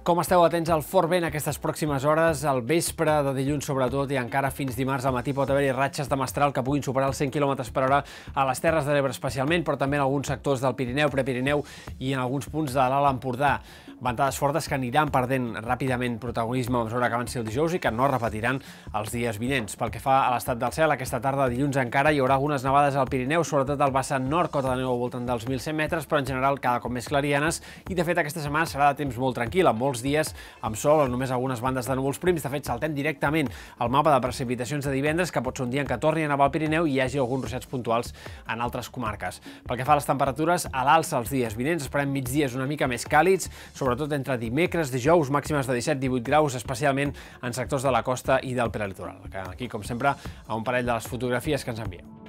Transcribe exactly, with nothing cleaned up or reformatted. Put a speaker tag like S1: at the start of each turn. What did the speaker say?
S1: Com esteu atents al fort vent aquestes pròximes hores, al vespre de dilluns sobretot i encara fins dimarts al matí pot haver-hi ratxes de mestral que puguin superar els cent quilòmetres per hora a les Terres de l'Ebre especialment, però també en alguns sectors del Pirineu, Prepirineu i en alguns punts de l'Alt Empordà. Ventades fortes que aniran perdent ràpidament protagonisme a mesura que avanci el dijous i que no repetiran els dies vinents. Pel que fa a l'estat del cel, aquesta tarda dilluns encara hi haurà algunes nevades al Pirineu, sobretot al vessant nord, cota de neu al voltant dels mil cent metres, però en general cada cop més clarianes i de fet aquesta setmana serà de temps molt tranquil, amb molts dies amb sol o només algunes bandes de núvols prims. De fet, saltem directament al mapa de precipitacions de divendres, que pot ser un dia en què torni a nevar al Pirineu i hi hagi alguns ruixats puntuals en altres comarques. Pel que fa a les temperatures, a l'alça els dies vinents esperem migdies una mica més càlids, sobretot entre dimecres, dijous, màximes de disset a divuit graus, especialment en sectors de la costa i del prelitoral. Aquí, com sempre, a un parell de les fotografies que ens envieu.